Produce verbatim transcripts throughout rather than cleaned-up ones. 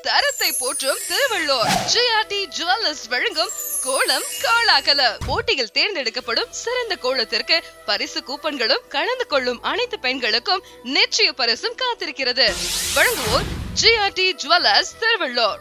தரத்தை போற்றும் Thiruvallur G R T jewellers வழங்கும் கோலம் கோலாகலம் போட்டியில் தேர்ந்தெடுக்கப்படும் சிறந்த கோலத்திற்கு பரிசு கூப்பன்களும் கலந்து கொள்ளும் அனைத்து பெண்களுக்கும் நிச்சய பரிசும் காத்திருக்கிறது. வழங்குவோர் G R T jewellers Thiruvallur.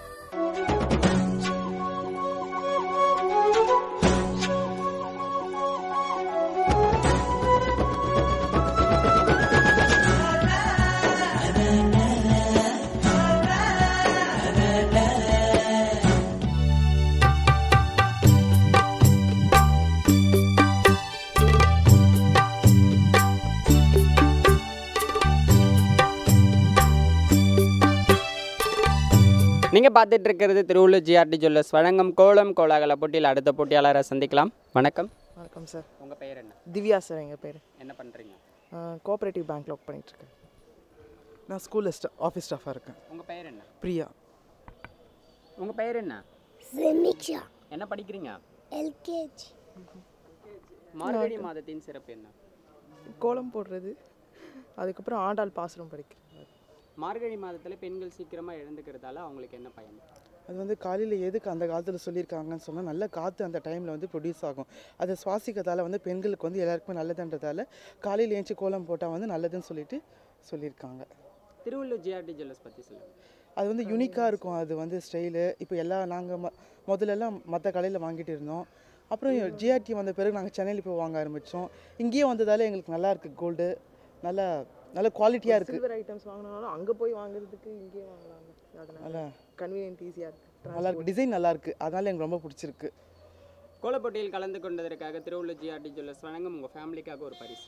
நீங்கள் பார்த்துட்டு இருக்கிறது Thiruvallur G R T jewellers வழங்கும் கோலம் கோலாகல போட்டியில் அடுத்த போட்டியாளரை சந்திக்கலாம். வணக்கம். வணக்கம் சார். உங்கள் பெயர் என்ன? திவ்யா சார். எங்கள் பேர். என்ன பண்ணுறீங்க? கோஆப்ரேட்டிவ் பேங்க்கில் ஒர்க் பண்ணிகிட்ருக்கேன். நான் ஸ்கூலில் ஸ்டா ஆஃபீஸ் ஸ்டாஃபாக இருக்கேன். உங்கள் பெயர் என்ன? பிரியா. உங்கள் பெயர் என்ன? செமிக்ஷா. என்ன படிக்கிறீங்க? L K G. மார்கழி மாதத்தின் சிறப்பு என்ன? கோலம் போடுறது, அதுக்கப்புறம் ஆண்டாள் பாசுரம் படிக்கிறது. மார்கழி மாதத்தில் பெண்கள் சீக்கிரமாக எழுந்துக்கிறதால அவங்களுக்கு என்ன பயன்? அது வந்து காலையில் எதுக்கு அந்த காலத்தில் சொல்லியிருக்காங்கன்னு சொன்னால் நல்ல காற்று அந்த டைமில் வந்து ப்ரொடியூஸ் ஆகும். அதை சுவாசிக்கிறதால வந்து பெண்களுக்கு வந்து எல்லாருக்குமே நல்லதுன்றதால காலையில் ஏஞ்சி கோலம் போட்டால் வந்து நல்லதுன்னு சொல்லிட்டு சொல்லியிருக்காங்க. Thiruvallur G R T jewellers பற்றி சொல்லுங்கள். அது வந்து யூனிக்காக இருக்கும். அது வந்து ஸ்டைலு இப்போ எல்லாம் நாங்கள் ம முதல்லலாம் மற்ற கடையில் வாங்கிட்டு இருந்தோம். அப்புறம் G R T வந்த பிறகு நாங்கள் சென்னையில் போய் வாங்க ஆரம்பித்தோம். இங்கேயே வந்ததால் எங்களுக்கு நல்லா இருக்குது. கோல்டு நல்லா நல்ல குவாலிட்டியாக இருக்குது. சில்வர் ஐட்டம்ஸ் வாங்கினாலும் அங்கே போய் வாங்குறதுக்கு இங்கேயே வாங்கலாம். அதனால் கன்வீனியன்ட் ஈஸியாக இருக்குது. நல்லா இருக்குது. டிசைன் நல்லா இருக்குது. அதனால் எனக்கு ரொம்ப பிடிச்சிருக்கு. கோலப்போட்டியில் கலந்து கொண்டதற்காக Thiruvallur G R T jewellers வழங்கும் உங்கள் ஃபேமிலிக்காக ஒரு பரிசு.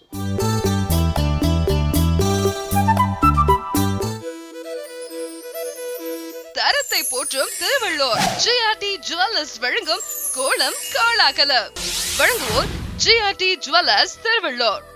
தரத்தை போற்றும் Thiruvallur G R T jewellers வழங்கும் கோலம் கோலாகலம். வழங்குவோர் G R T jewellers Tiruvallur.